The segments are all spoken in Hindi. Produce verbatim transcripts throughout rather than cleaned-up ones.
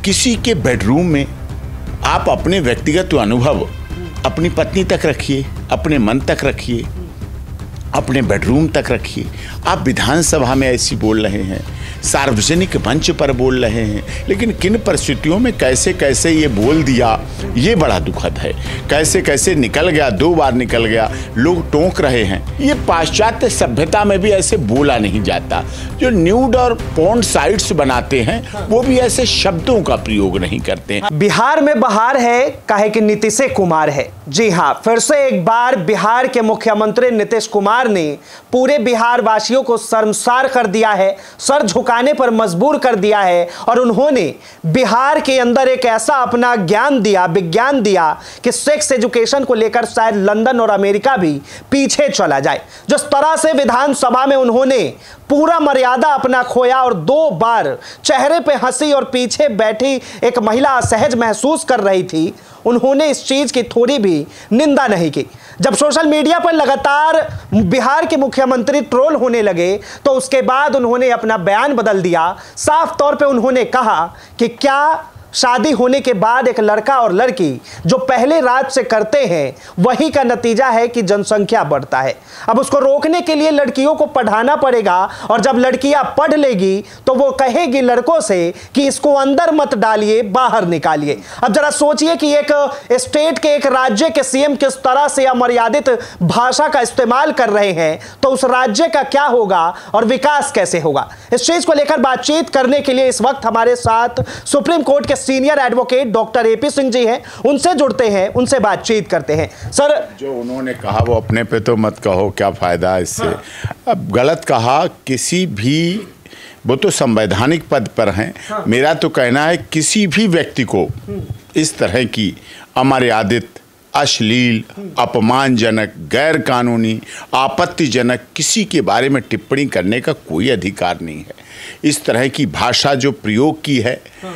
किसी के बेडरूम में आप अपने व्यक्तिगत अनुभव अपनी पत्नी तक रखिए, अपने मन तक रखिए, अपने बेडरूम तक रखिए। आप विधानसभा में ऐसी बोल रहे हैं, सार्वजनिक मंच पर बोल रहे हैं, लेकिन किन परिस्थितियों में कैसे कैसे ये बोल दिया, ये बड़ा दुखद है। कैसे कैसे निकल गया, दो बार निकल गया, लोग टोक रहे हैं। ये पाश्चात्य सभ्यता में भी ऐसे बोला नहीं जाता। जो न्यूड और पोर्न साइट्स बनाते हैं वो भी ऐसे शब्दों का प्रयोग नहीं करते हैं। बिहार में बहार है, काहे कि नीतीश कुमार है। जी हाँ, फिर से एक बार बिहार के मुख्यमंत्री नीतीश कुमार ने पूरे बिहार वासियों को शर्मसार कर दिया है, सर झुकाने पर मजबूर कर दिया है। और उन्होंने बिहार के अंदर एक ऐसा अपना ज्ञान दिया, विज्ञान दिया कि सेक्स एजुकेशन को लेकर शायद लंदन और अमेरिका भी पीछे चला जाए। जिस तरह से विधानसभा में उन्होंने पूरा मर्यादा अपना खोया और दो बार चेहरे पे हंसी और पीछे बैठी एक महिला असहज महसूस कर रही थी, उन्होंने इस चीज की थोड़ी भी निंदा नहीं की। जब सोशल मीडिया पर लगातार बिहार के मुख्यमंत्री ट्रोल होने लगे तो उसके बाद उन्होंने अपना बयान बदल दिया। साफ तौर पे उन्होंने कहा कि क्या शादी होने के बाद एक लड़का और लड़की जो पहले रात से करते हैं वही का नतीजा है कि जनसंख्या बढ़ता है। अब उसको रोकने के लिए लड़कियों को पढ़ाना पड़ेगा और जब लड़कियां पढ़ लेगी तो वो कहेगी लड़कों से कि इसको अंदर मत डालिए, बाहर निकालिए। अब जरा सोचिए कि एक स्टेट के, एक राज्य के सीएम किस तरह से अमर्यादित भाषा का इस्तेमाल कर रहे हैं तो उस राज्य का क्या होगा और विकास कैसे होगा। इस चीज को लेकर बातचीत करने के लिए इस वक्त हमारे साथ सुप्रीम कोर्ट के senior advocate doctor AP Singh ji हैं, उनसे जुड़ते हैं, उनसे बातचीत करते हैं। सर, जो उन्होंने कहा वो अपने पे तो मत कहो, क्या फायदा इससे। हाँ। अब गलत कहा, किसी भी, वो तो संवैधानिक पद पर हैं। हाँ। मेरा तो कहना है किसी भी व्यक्ति को इस तरह की अमर्यादित, अश्लील, अपमानजनक, गैर कानूनी, आपत्तिजनक किसी के बारे में टिप्पणी करने का कोई अधिकार नहीं है। इस तरह की भाषा जो प्रयोग की है, हाँ।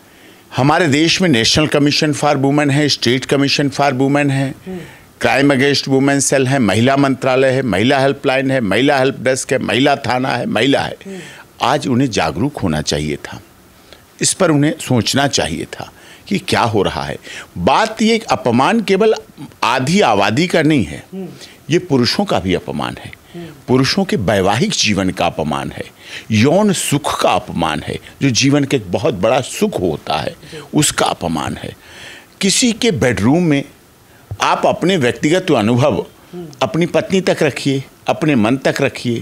हमारे देश में नेशनल कमीशन फॉर वुमेन है, स्टेट कमीशन फॉर वुमेन है, क्राइम अगेंस्ट वुमेन सेल है, महिला मंत्रालय है, महिला हेल्पलाइन है, महिला हेल्प डेस्क है, महिला थाना है, महिला है। आज उन्हें जागरूक होना चाहिए था, इस पर उन्हें सोचना चाहिए था कि क्या हो रहा है। बात ये अपमान केवल आधी आबादी का नहीं है, ये पुरुषों का भी अपमान है, पुरुषों के वैवाहिक जीवन का अपमान है, यौन सुख का अपमान है, जो जीवन के एक बहुत बड़ा सुख होता है उसका अपमान है। किसी के बेडरूम में आप अपने व्यक्तिगत अनुभव अपनी पत्नी तक रखिए, अपने मन तक रखिए,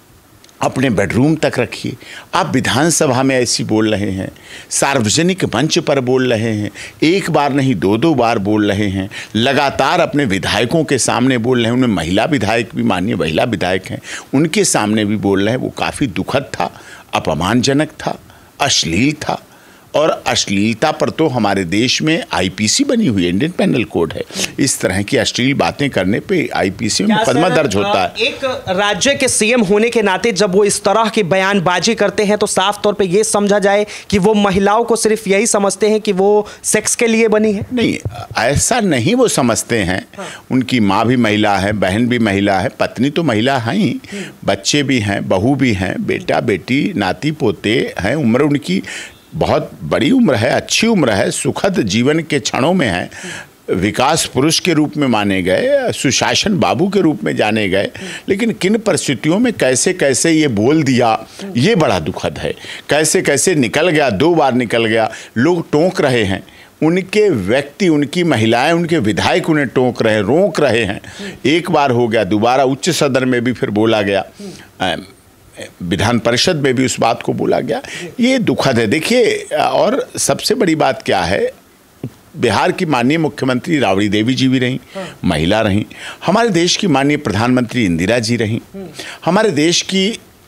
अपने बेडरूम तक रखिए। आप विधानसभा में ऐसी बोल रहे हैं, सार्वजनिक मंच पर बोल रहे हैं, एक बार नहीं दो दो बार बोल रहे हैं, लगातार अपने विधायकों के सामने बोल रहे हैं। उनमें महिला विधायक भी, माननीय महिला विधायक हैं, उनके सामने भी बोल रहे हैं। वो काफ़ी दुखद था, अपमानजनक था, अश्लील था। और अश्लीलता पर तो हमारे देश में आईपीसी बनी हुई है, इंडियन पेनल कोड है। इस तरह की अश्लील बातें करने पे आईपीसी में मुकदमा दर्ज होता है। एक राज्य के सीएम होने के नाते जब वो इस तरह की बयानबाजी करते हैं तो साफ तौर पे ये समझा जाए कि वो महिलाओं को सिर्फ यही समझते हैं कि वो सेक्स के लिए बनी है। नहीं, ऐसा नहीं वो समझते हैं। हाँ। उनकी माँ भी महिला है, बहन भी महिला है, पत्नी तो महिला हैं ही, बच्चे भी हैं, बहू भी हैं, बेटा बेटी, नाती पोते हैं। उम्र उनकी बहुत बड़ी उम्र है, अच्छी उम्र है, सुखद जीवन के क्षणों में है। विकास पुरुष के रूप में माने गए, सुशासन बाबू के रूप में जाने गए, लेकिन किन परिस्थितियों में कैसे कैसे ये बोल दिया, ये बड़ा दुखद है। कैसे कैसे निकल गया, दो बार निकल गया, लोग टोक रहे हैं। उनके व्यक्ति, उनकी महिलाएं, उनके विधायक उन्हें टोक रहे हैं, रोक रहे हैं। एक बार हो गया, दोबारा उच्च सदन में भी फिर बोला गया, विधान परिषद में भी उस बात को बोला गया। ये दुखद है। देखिए, और सबसे बड़ी बात क्या है, बिहार की माननीय मुख्यमंत्री राबड़ी देवी जी भी रहीं, महिला रहीं। हमारे देश की माननीय प्रधानमंत्री इंदिरा जी रहीं। हमारे देश की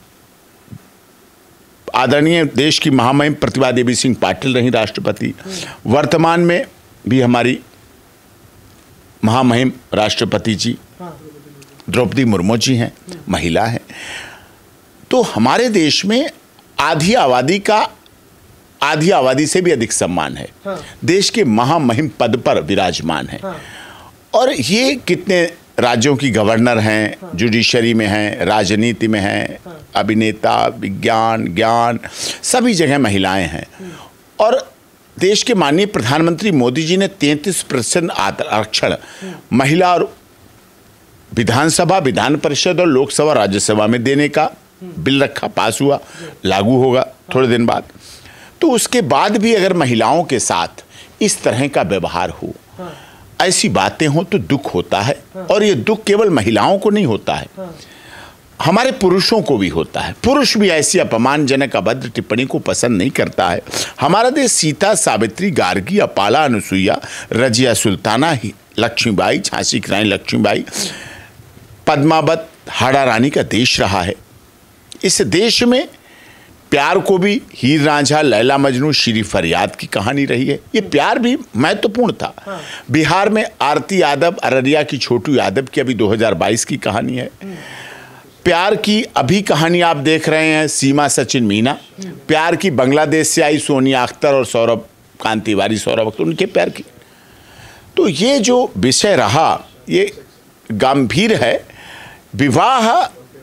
आदरणीय देश की महामहिम प्रतिभा देवी सिंह पाटिल रहीं राष्ट्रपति। वर्तमान में भी हमारी महामहिम राष्ट्रपति जी द्रौपदी मुर्मू जी हैं, महिला हैं। तो हमारे देश में आधी आबादी का, आधी आबादी से भी अधिक सम्मान है। हाँ। देश के महामहिम पद पर विराजमान है। हाँ। और ये कितने राज्यों की गवर्नर हैं, हाँ। जुडिशरी में हैं, राजनीति में हैं, हाँ। अभिनेता, विज्ञान, ज्ञान, सभी जगह महिलाएं हैं। और देश के माननीय प्रधानमंत्री मोदी जी ने तैंतीस प्रतिशत आरक्षण महिला और विधानसभा, विधान परिषद और लोकसभा, राज्यसभा में देने का बिल रखा, पास हुआ, लागू होगा थोड़े दिन बाद। तो उसके बाद भी अगर महिलाओं के साथ इस तरह का व्यवहार हो, ऐसी बातें हो, तो दुख होता है। और ये दुख केवल महिलाओं को नहीं होता है, हमारे पुरुषों को भी होता है। पुरुष भी ऐसी अपमानजनक अभद्र टिप्पणी को पसंद नहीं करता है। हमारा देश सीता, सावित्री, गार्गी, अपाला, अनुसुईया, रजिया सुल्ताना, ही लक्ष्मीबाई, झांसी की रानी लक्ष्मीबाई, पद्मावत, हाड़ा रानी का देश रहा है। इस देश में प्यार को भी हीर रांझा, लैला मजनू, श्री फरियाद की कहानी रही है। ये प्यार भी महत्वपूर्ण था। बिहार में आरती यादव, अररिया की छोटू यादव की अभी दो हज़ार बाईस की कहानी है। प्यार की अभी कहानी आप देख रहे हैं, सीमा सचिन मीना। प्यार की बांग्लादेश से आई सोनिया अख्तर और सौरभ कांत तिवारी, सौरभ अख्तर, उनके प्यार की। तो ये जो विषय रहा ये गंभीर है। विवाह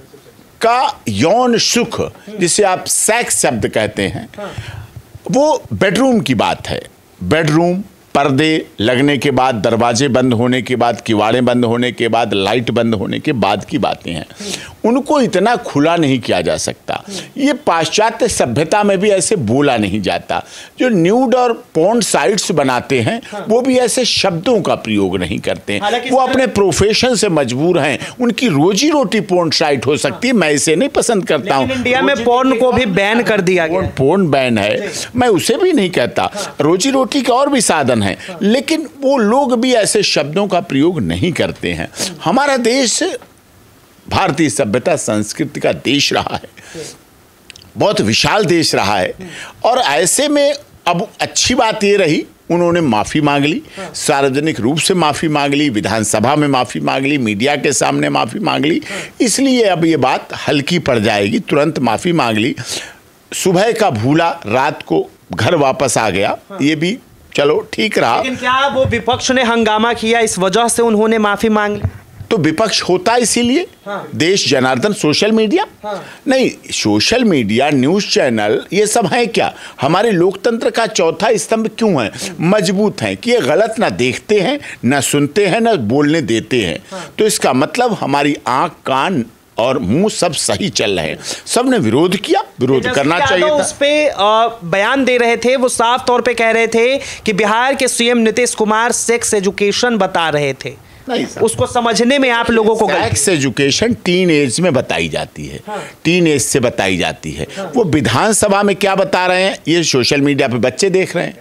का यौन सुख, जिसे आप सेक्स शब्द कहते हैं, वो बेडरूम की बात है। बेडरूम, पर्दे लगने के बाद, दरवाजे बंद होने के बाद, किवाड़े बंद होने के बाद, लाइट बंद होने के बाद की बातें हैं। उनको इतना खुला नहीं किया जा सकता। ये पाश्चात्य सभ्यता में भी ऐसे बोला नहीं जाता। जो न्यूड और पोर्न साइट्स बनाते हैं वो भी ऐसे शब्दों का प्रयोग नहीं करते हैं। वो अपने प्रोफेशन से मजबूर हैं, उनकी रोजी रोटी पोर्न साइट हो सकती है। मैं इसे नहीं पसंद करता हूँ। इंडिया में पोर्न को भी बैन कर दिया गया। पोर्न बैन है, मैं उसे भी नहीं कहता। रोजी रोटी के और भी साधन है, लेकिन वो लोग भी ऐसे शब्दों का प्रयोग नहीं करते हैं। हमारा देश भारतीय सभ्यता संस्कृति का देश रहा है, बहुत विशाल देश रहा है। और ऐसे में अब अच्छी बात ये रही, उन्होंने माफी मांग ली, सार्वजनिक रूप से माफी मांग ली, विधानसभा में माफी मांग ली, मीडिया के सामने माफी मांग ली। इसलिए अब ये बात हल्की पड़ जाएगी। तुरंत माफी मांग ली, सुबह का भूला रात को घर वापस आ गया, ये भी चलो ठीक रहा। लेकिन क्या वो विपक्ष ने हंगामा किया, इस वजह से उन्होंने माफी मांग ली? तो विपक्ष होता इसीलिए। हाँ। देश जनार्दन, सोशल मीडिया। हाँ। नहीं, सोशल मीडिया, न्यूज चैनल, ये सब है क्या? हमारे लोकतंत्र का चौथा स्तंभ क्यों है? मजबूत है कि ये गलत ना देखते हैं, ना सुनते हैं, ना बोलने देते हैं। हाँ। तो इसका मतलब हमारी आंख, कान और मुंह सब सही चल रहे हैं। सबने विरोध किया, विरोध करना चाहिए था। उस पे बयान दे रहे थे, वो साफ तौर पे कह रहे थे कि बिहार के CM Nitish Kumar sex education बता रहे थे। नहीं, उसको समझने में आप लोगों को सेक्स एजुकेशन टीन एज में बताई जाती है। हाँ। टीन एज से बताई जाती है। हाँ। वो विधानसभा में क्या बता रहे हैं ये सोशल मीडिया पे बच्चे देख रहे हैं।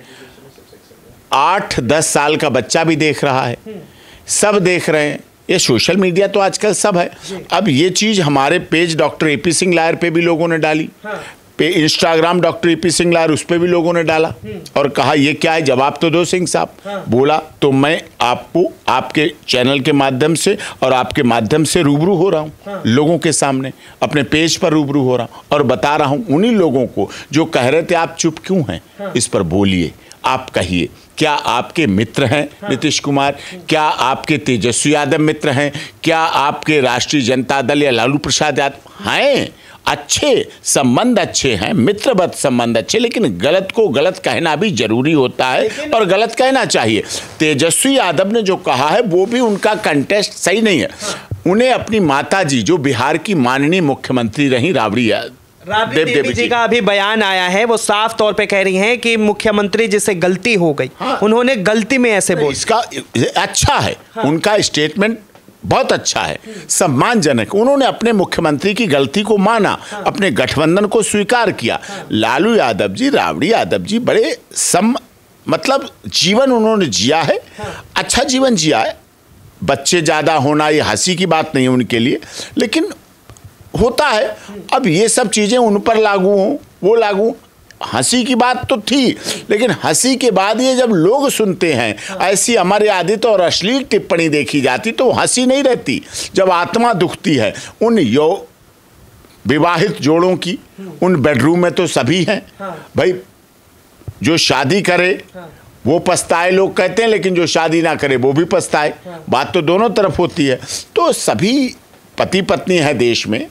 आठ दस साल का बच्चा भी देख रहा है, सब देख रहे हैं। ये सोशल मीडिया तो आजकल सब है। अब ये चीज हमारे page doctor AP Singh lawyer पे भी लोगों ने डाली। हाँ। पे Instagram doctor AP Singh lawyer, उस पे भी लोगों ने डाला और कहा ये क्या है, जवाब तो दो सिंह साहब। हाँ। बोला तो मैं आपको आपके चैनल के माध्यम से और आपके माध्यम से रूबरू हो रहा हूँ। हाँ। लोगों के सामने अपने पेज पर रूबरू हो रहा हूँ और बता रहा हूँ उन्हीं लोगों को जो कह रहे थे आप चुप क्यों हैं। हाँ। इस पर बोलिए, आप कहिए, क्या आपके मित्र हैं हाँ। नीतीश कुमार? क्या आपके तेजस्वी यादव मित्र हैं? क्या आपके राष्ट्रीय जनता दल या लालू प्रसाद यादव हैं? अच्छे संबंध अच्छे हैं, मित्रवत संबंध अच्छे, लेकिन गलत को गलत कहना भी जरूरी होता है और गलत कहना चाहिए। तेजस्वी यादव ने जो कहा है वो भी उनका कंटेस्ट सही नहीं है। उन्हें अपनी माताजी जो बिहार की माननीय मुख्यमंत्री रही राबड़ी राबड़ी देवी जी का अभी बयान आया है, वो साफ तौर पे कह रही हैं कि मुख्यमंत्री जिससे गलती हो गई। हाँ। उन्होंने गलती में ऐसे बोला। इसका अच्छा है। हाँ। उनका स्टेटमेंट बहुत अच्छा है, सम्मानजनक। उन्होंने अपने मुख्यमंत्री की गलती को माना। हाँ। अपने गठबंधन को स्वीकार किया। हाँ। लालू यादव जी, राबड़ी यादव जी बड़े सम मतलब जीवन उन्होंने जिया है। हाँ। अच्छा जीवन जिया है। बच्चे ज्यादा होना ये हंसी की बात नहीं है उनके लिए, लेकिन होता है। अब ये सब चीजें उन पर लागू हों, वो लागू, हंसी की बात तो थी, लेकिन हंसी के बाद ये जब लोग सुनते हैं ऐसी अमर्यादित और अश्लील टिप्पणी देखी जाती तो हंसी नहीं रहती। जब आत्मा दुखती है उन यो विवाहित जोड़ों की, उन बेडरूम में तो सभी हैं भाई। जो शादी करे वो पछताए लोग कहते हैं, लेकिन जो शादी ना करे वो भी पछताए। बात तो दोनों तरफ होती है। तो सभी पति पत्नी है देश में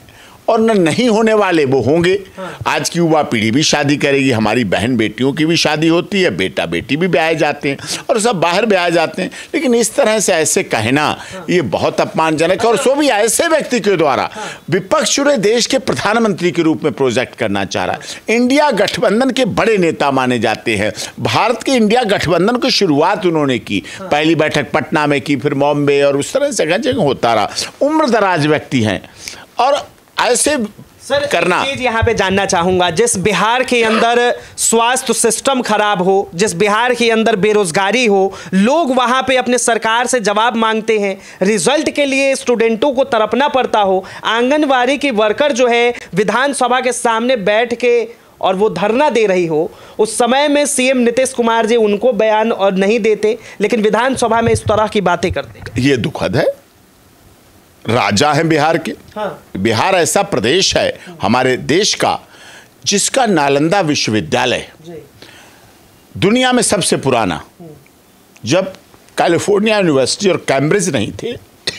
और न नहीं होने वाले वो होंगे। आज की युवा पीढ़ी भी शादी करेगी, हमारी बहन बेटियों की भी शादी होती है, बेटा बेटी भी ब्याहे जाते हैं और सब बाहर ब्याहे जाते हैं। लेकिन इस तरह से ऐसे कहना ये बहुत अपमानजनक है, और सो भी ऐसे व्यक्ति के द्वारा विपक्ष चुने देश के प्रधानमंत्री के रूप में प्रोजेक्ट करना चाह रहा है। इंडिया गठबंधन के बड़े नेता माने जाते हैं। भारत के इंडिया गठबंधन की शुरुआत उन्होंने की, पहली बैठक पटना में की, फिर बॉम्बे, और उस तरह से जगह जगह होता रहा। उम्र दराज व्यक्ति हैं और ऐसे सर करना। चीज यहाँ पे जानना चाहूंगा, जिस बिहार के अंदर स्वास्थ्य सिस्टम खराब हो, जिस बिहार के अंदर बेरोजगारी हो, लोग वहां पे अपने सरकार से जवाब मांगते हैं, रिजल्ट के लिए स्टूडेंटों को तड़पना पड़ता हो, आंगनवाड़ी की वर्कर जो है विधानसभा के सामने बैठ के और वो धरना दे रही हो, उस समय में सीएम नीतीश कुमार जी उनको बयान और नहीं देते, लेकिन विधानसभा में इस तरह की बातें करते। ये दुखद है। राजा है बिहार के। हाँ। बिहार ऐसा प्रदेश है हमारे देश का जिसका नालंदा विश्वविद्यालय दुनिया में सबसे पुराना, जब कैलिफोर्निया यूनिवर्सिटी और कैम्ब्रिज नहीं थे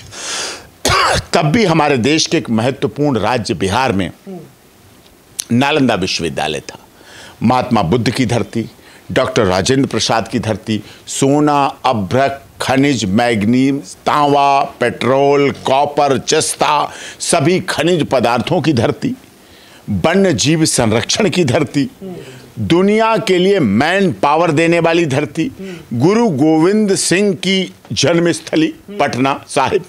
तब भी हमारे देश के एक महत्वपूर्ण राज्य बिहार में नालंदा विश्वविद्यालय था। महात्मा बुद्ध की धरती, डॉक्टर राजेंद्र प्रसाद की धरती, सोना, अभ्रक, खनिज, मैग्नीज, तांबा, पेट्रोल, कॉपर, जस्ता, सभी खनिज पदार्थों की धरती, वन्य जीव संरक्षण की धरती, दुनिया के लिए मैन पावर देने वाली धरती, गुरु गोविंद सिंह की जन्मस्थली पटना साहिब।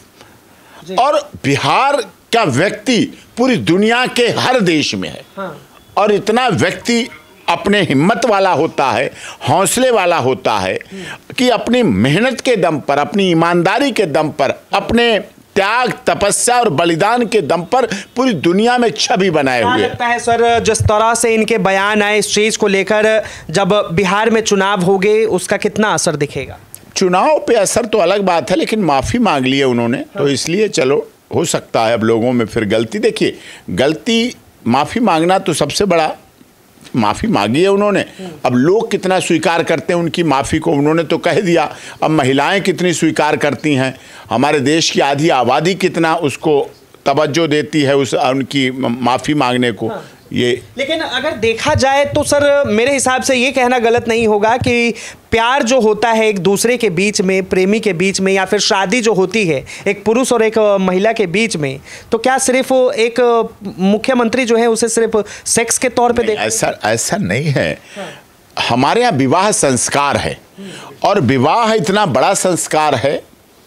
और बिहार का व्यक्ति पूरी दुनिया के हर देश में है। हाँ। और इतना व्यक्ति अपने हिम्मत वाला होता है, हौसले वाला होता है कि अपनी मेहनत के दम पर, अपनी ईमानदारी के दम पर, अपने त्याग, तपस्या और बलिदान के दम पर पूरी दुनिया में छवि बनाए हुए। लगता है सर जिस तरह से इनके बयान आए इस चीज को लेकर, जब बिहार में चुनाव हो गए उसका कितना असर दिखेगा? चुनाव पे असर तो अलग बात है, लेकिन माफी मांग ली है उन्होंने। हाँ। तो इसलिए चलो हो सकता है अब लोगों में फिर गलती, देखिए गलती, माफी मांगना तो सबसे बड़ा, माफी मांगी है उन्होंने। अब लोग कितना स्वीकार करते हैं उनकी माफी को, उन्होंने तो कह दिया। अब महिलाएं कितनी स्वीकार करती हैं, हमारे देश की आधी आबादी कितना उसको तवज्जो देती है उस उनकी माफी मांगने को। हाँ। ये लेकिन अगर देखा जाए तो सर मेरे हिसाब से ये कहना गलत नहीं होगा कि प्यार जो होता है एक दूसरे के बीच में, प्रेमी के बीच में, या फिर शादी जो होती है एक पुरुष और एक महिला के बीच में, तो क्या सिर्फ एक मुख्यमंत्री जो है उसे सिर्फ सेक्स के तौर पे देखते? ऐसा ऐसा नहीं है। हाँ। हमारे यहाँ विवाह संस्कार है, और विवाह इतना बड़ा संस्कार है,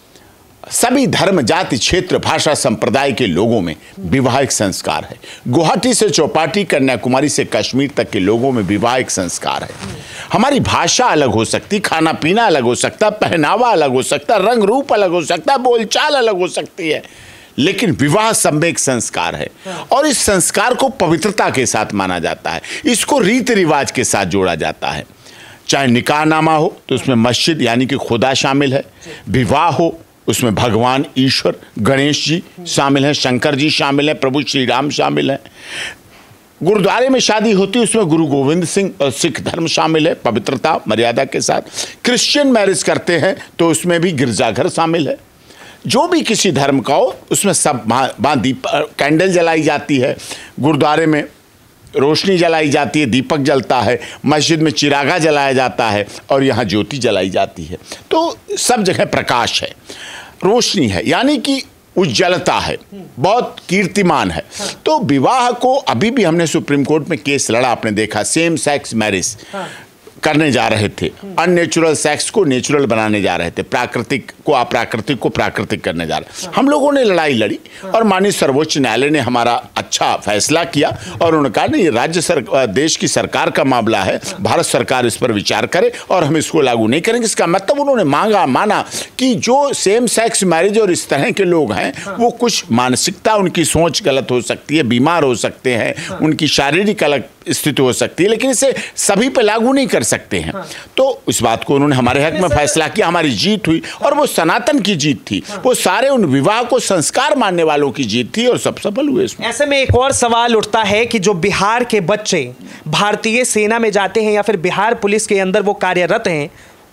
सभी धर्म, जाति, क्षेत्र, भाषा, संप्रदाय के लोगों में विवाह एक संस्कार है। गुवाहाटी से चौपाटी, कन्याकुमारी से कश्मीर तक के लोगों में विवाह एक संस्कार है। हमारी भाषा अलग हो सकती, खाना पीना अलग हो सकता, पहनावा अलग हो सकता, रंग रूप अलग हो सकता, बोलचाल अलग हो सकती है, लेकिन विवाह सब एक संस्कार है। और इस संस्कार को पवित्रता के साथ माना जाता है, इसको रीति रिवाज के साथ जोड़ा जाता है। चाहे निकाहनामा हो तो उसमें मस्जिद यानी कि खुदा शामिल है, विवाह हो उसमें भगवान ईश्वर गणेश जी शामिल हैं, शंकर जी शामिल हैं, प्रभु श्री राम शामिल हैं। गुरुद्वारे में शादी होती है उसमें गुरु गोविंद सिंह और सिख धर्म शामिल है, पवित्रता मर्यादा के साथ। क्रिश्चियन मैरिज करते हैं तो उसमें भी गिरजाघर शामिल है। जो भी किसी धर्म का हो उसमें सब वहाँ दीप कैंडल जलाई जाती है, गुरुद्वारे में रोशनी जलाई जाती है, दीपक जलता है, मस्जिद में चिरागा जलाया जाता है, और यहाँ ज्योति जलाई जाती है। तो सब जगह प्रकाश है, रोशनी है, यानी कि उज्ज्वलता है, बहुत कीर्तिमान है। तो विवाह को अभी भी हमने सुप्रीम कोर्ट में केस लड़ा, आपने देखा, सेम सेक्स मैरिज करने जा रहे थे, अननेचुरल सेक्स को नेचुरल बनाने जा रहे थे, प्राकृतिक को अप्राकृतिक को प्राकृतिक करने जा रहे। हम लोगों ने लड़ाई लड़ी और माननीय सर्वोच्च न्यायालय ने हमारा अच्छा फैसला किया, और उन्होंने कहा नहीं, ये राज्य सरकार, देश की सरकार का मामला है, भारत सरकार इस पर विचार करे और हम इसको लागू नहीं करेंगे। इसका मतलब उन्होंने मांगा माना कि जो सेम सेक्स मैरिज और इस तरह के लोग हैं वो कुछ मानसिकता, उनकी सोच गलत हो सकती है, बीमार हो सकते हैं, उनकी शारीरिक अलग स्थिति हो सकती है, लेकिन इसे सभी पे लागू नहीं कर सकते हैं। हाँ। तो इस बात को उन्होंने हमारे हक में फैसला किया, हमारी जीत हुई, और वो सनातन की जीत थी। हाँ। वो सारे उन विवाह को संस्कार मानने वालों की जीत थी, और सब सफल हुए इसमें। ऐसे में एक और सवाल उठता है कि जो बिहार के बच्चे भारतीय सेना में जाते हैं या फिर बिहार पुलिस के अंदर वो कार्यरत हैं,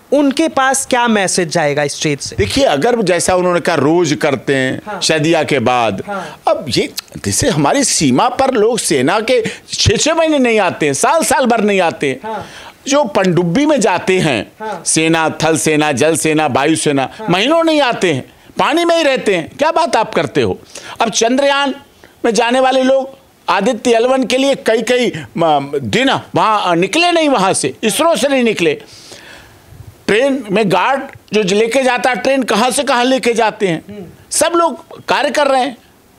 उनके पास क्या मैसेज जाएगा स्टेज से? देखिए, अगर जैसा उन्होंने कहा रोज करते हैं, हाँ। शादिया के बाद, हाँ। अब ये जैसे हमारी सीमा पर लोग सेना के छह छह महीने नहीं आते हैं, साल साल भर नहीं आते हैं, हाँ। जो पनडुब्बी में जाते हैं, हाँ। सेना, थल सेना, जल सेना, वायु सेना, हाँ। महीनों नहीं आते हैं, पानी में ही रहते हैं। क्या बात आप करते हो? अब चंद्रयान में जाने वाले लोग आदित्य एल वन के लिए कई कई दिन वहां निकले नहीं, वहां से इसरो से नहीं निकले। ट्रेन में गार्ड जो लेके जाता है, ट्रेन कहां से कहां लेके जाते हैं, सब लोग कार्य कर रहे हैं।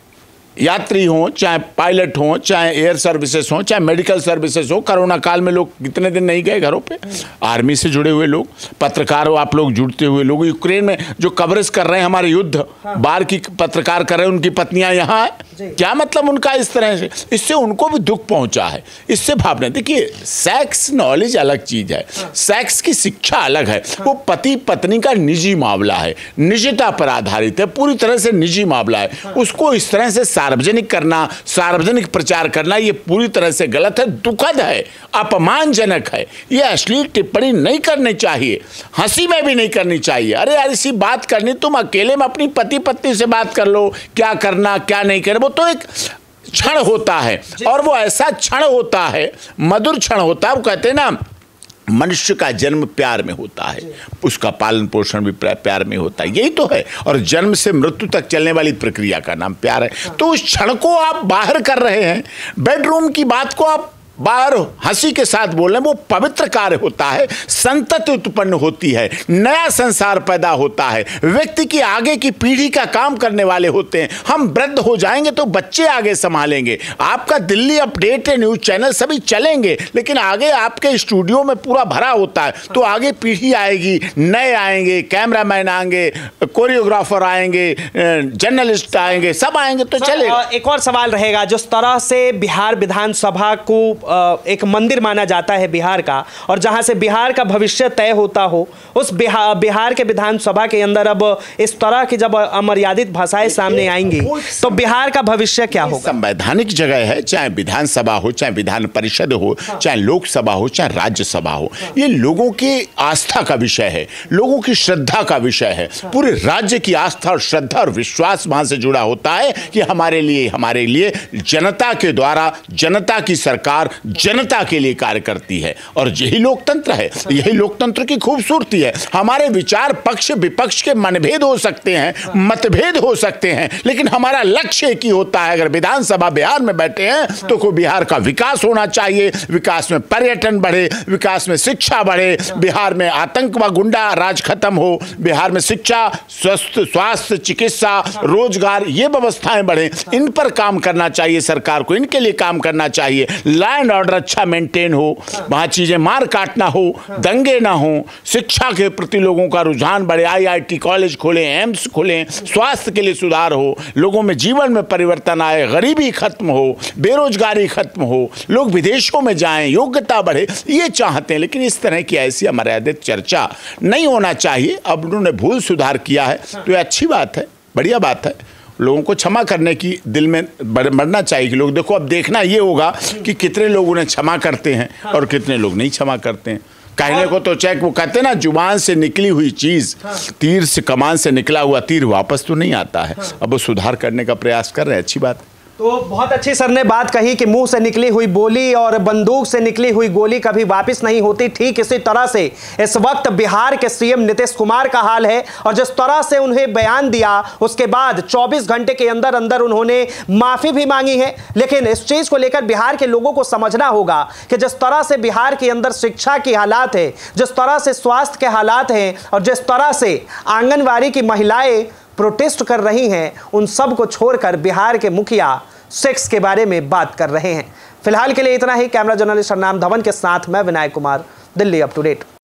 यात्री हो, चाहे पायलट हो, चाहे एयर सर्विसेज हो, चाहे मेडिकल सर्विसेज हो। कोरोना काल में लोग कितने दिन नहीं गए घरों पे। आर्मी से जुड़े हुए लोग, पत्रकार हो आप लोग, जुड़ते हुए लोग, यूक्रेन में जो कवरेज कर रहे हैं हमारे युद्ध, बाहर की पत्रकार कर रहे हैं, उनकी पत्नियां यहाँ है। क्या मतलब उनका इस तरह से? इससे उनको भी दुख पहुंचा है। इससे भावना, देखिए सेक्स नॉलेज अलग चीज है, सेक्स की शिक्षा अलग है। वो पति पत्नी का निजी मामला है, निजता पर आधारित है, पूरी तरह से निजी मामला है। उसको इस तरह से सार्वजनिक करना, सार्वजनिक प्रचार करना, ये पूरी तरह से गलत है, दुखद है, अपमानजनक है। ये अश्लील टिप्पणी नहीं करनी चाहिए, हंसी में भी नहीं करनी चाहिए। अरे यार, इसी बात करनी, तुम अकेले में अपनी पति पत्नी से बात कर लो, क्या करना क्या नहीं करना। वो तो एक क्षण होता है, और वो ऐसा क्षण होता है, मधुर क्षण होता है। वो कहते हैं ना, मनुष्य का जन्म प्यार में होता है, उसका पालन पोषण भी प्यार में होता है, यही तो है। और जन्म से मृत्यु तक चलने वाली प्रक्रिया का नाम प्यार है। तो उस क्षण को आप बाहर कर रहे हैं, बेडरूम की बात को आप बाहर हंसी के साथ बोल रहे हैं। वो पवित्र कार्य होता है, संतति उत्पन्न होती है, नया संसार पैदा होता है, व्यक्ति की आगे की पीढ़ी का काम करने वाले होते हैं। हम वृद्ध हो जाएंगे तो बच्चे आगे संभालेंगे। आपका दिल्ली अपडेट है, न्यूज चैनल सभी चलेंगे, लेकिन आगे आपके स्टूडियो में पूरा भरा होता है, तो आगे पीढ़ी आएगी, नए आएंगे, कैमरामैन आएंगे, कोरियोग्राफर आएंगे, जर्नलिस्ट आएंगे, सब आएंगे तो चलेगा। एक और सवाल रहेगा, जिस तरह से बिहार विधानसभा को एक मंदिर माना जाता है बिहार का, और जहां से बिहार का भविष्य तय होता हो, उस बिहार बिहार के विधानसभा के अंदर अब इस तरह की जब अमर्यादित भाषाएं सामने आएंगी तो बिहार का भविष्य क्या होगा? संवैधानिक जगह है, चाहे विधानसभा हो, चाहे विधान परिषद हो, चाहे लोकसभा हो, चाहे राज्यसभा हो, ये लोगों की आस्था का विषय है, लोगों की श्रद्धा का विषय है। पूरे राज्य की आस्था और श्रद्धा और विश्वास वहां से जुड़ा होता है कि हमारे लिए हमारे लिए जनता के द्वारा, जनता की सरकार जनता के लिए कार्य करती है, और यही लोकतंत्र है, यही लोकतंत्र की खूबसूरती है। हमारे विचार पक्ष विपक्ष के मनभेद हो सकते हैं, मतभेद हो सकते हैं, लेकिन हमारा लक्ष्य एक ही होता है। अगर विधानसभा बिहार में बैठे हैं तो को बिहार का विकास होना चाहिए, विकास में पर्यटन बढ़े, विकास में शिक्षा बढ़े, बिहार में आतंक व गुंडा राज खत्म हो, बिहार में शिक्षा, स्वस्थ स्वास्थ्य, चिकित्सा, रोजगार, ये व्यवस्थाएं बढ़े। इन पर काम करना चाहिए सरकार को, इनके लिए काम करना चाहिए। लॉ एंड ऑर्डर अच्छा मेंटेन हो, वहां चीजें मार काट ना हो, दंगे ना हो, शिक्षा के प्रति लोगों का रुझान बढ़े, आई आई टी कॉलेज खोलें, एम्स खोलें, स्वास्थ्य के लिए सुधार हो, लोगों में जीवन में परिवर्तन आए, गरीबी खत्म हो, बेरोजगारी खत्म हो, लोग विदेशों में जाएं, योग्यता बढ़े, ये चाहते हैं। लेकिन इस तरह की ऐसी अमर्यादित चर्चा नहीं होना चाहिए। अब उन्होंने भूल सुधार किया है तो ये अच्छी बात है, बढ़िया बात है। लोगों को क्षमा करने की दिल में बढ़ना चाहिए कि लोग देखो, अब देखना ये होगा कि कितने लोग उन्हें क्षमा करते हैं और कितने लोग नहीं क्षमा करते हैं। कहने को तो चेक, वो कहते हैं ना, जुबान से निकली हुई चीज, तीर से कमान से निकला हुआ तीर वापस तो नहीं आता है। अब वो सुधार करने का प्रयास कर रहे हैं, अच्छी बात। तो बहुत अच्छी सर ने बात कही कि मुंह से निकली हुई बोली और बंदूक से निकली हुई गोली कभी वापस नहीं होती। ठीक इसी तरह से इस वक्त बिहार के सीएम नीतीश कुमार का हाल है, और जिस तरह से उन्हें बयान दिया उसके बाद चौबीस घंटे के अंदर अंदर उन्होंने माफी भी मांगी है। लेकिन इस चीज को लेकर बिहार के लोगों को समझना होगा कि जिस तरह से बिहार के अंदर शिक्षा की हालात है, जिस तरह से स्वास्थ्य के हालात हैं, और जिस तरह से आंगनबाड़ी की महिलाएं प्रोटेस्ट कर रही हैं, उन सब को छोड़कर बिहार के मुखिया सेक्स के बारे में बात कर रहे हैं। फिलहाल के लिए इतना ही। कैमरा जर्नलिस्ट नाम धवन के साथ मैं Vinayak Kumar, Delhi up to date.